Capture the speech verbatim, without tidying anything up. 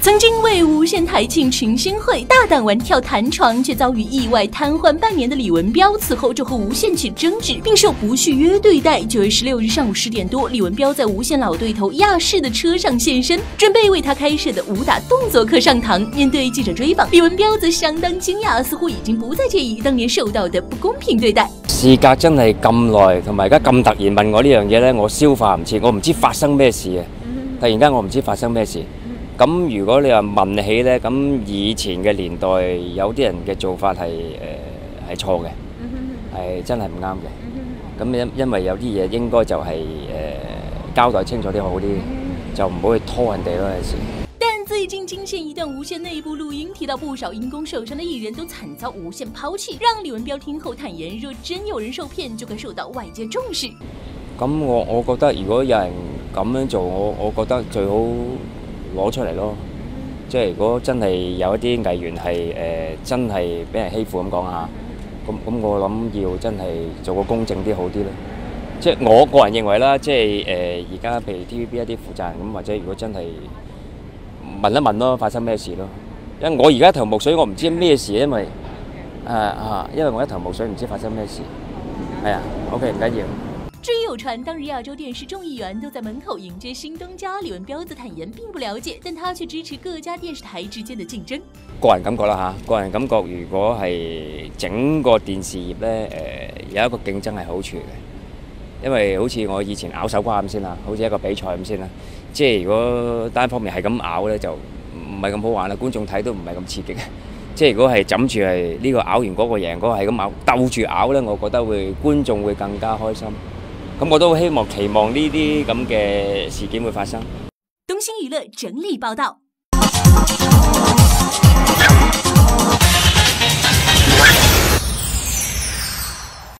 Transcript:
曾经为无线台庆群星会大胆玩跳弹床，却遭遇意外瘫痪半年的李文彪，此后就和无线起争执，并受不续约对待。九月十六日上午十点多，李文彪在无线老对头亚视的车上现身，准备为他开设的武打动作课上堂。面对记者追访，李文彪则相當驚訝，似乎已經不再介意當年受到的不公平對待。 事隔真係咁耐，同埋而家咁突然問我呢樣嘢咧，我消化唔切，我唔知發生咩事啊！突然間我唔知發生咩事。咁如果你話問起咧，咁以前嘅年代有啲人嘅做法係誒係錯嘅，係真係唔啱嘅。咁因因為有啲嘢應該就係、是、誒、呃、交代清楚啲好啲，就唔好去拖人哋咯有時。 但最近驚現一段無線內部錄音，提到不少因公受傷的藝人都慘遭無線拋棄，讓李文彪聽後坦言，若真有人受騙，就該受到外界重視。 咁我我覺得如果有人咁樣做，我我覺得最好攞出嚟咯，即係如果真係有一啲藝員係誒、呃、真係俾人欺負咁講下，咁咁我諗要真係做個公正啲好啲咯。即係我個人認為啦，即係誒而家譬如 T V B 一啲負責人咁，或者如果真係問一問咯，發生咩事咯？因為我而家一頭霧水，我唔知咩事，因為誒啊，因為我一頭霧水，唔知發生咩事。係啊 ，OK 唔緊要。 至於有傳，當日亞洲電視眾議員都在門口迎接新東家，李文彪則坦言並不了解，但他卻支持各家電視台之間的競爭。 個人感覺啦嚇，個人感覺如果係整個電視業咧，誒、呃、有一個競爭係好處嘅，因為好似我以前咬手瓜咁先啦，好似一個比賽咁先啦，即係如果單方面係咁咬咧，就唔係咁好玩啦，觀眾睇都唔係咁刺激嘅。即係如果係枕住係呢個咬完嗰個贏嗰個係咁咬鬥住咬咧，我覺得會觀眾會更加開心。咁我都希望期望呢啲咁嘅事件會發生。 東星娛樂整理報道。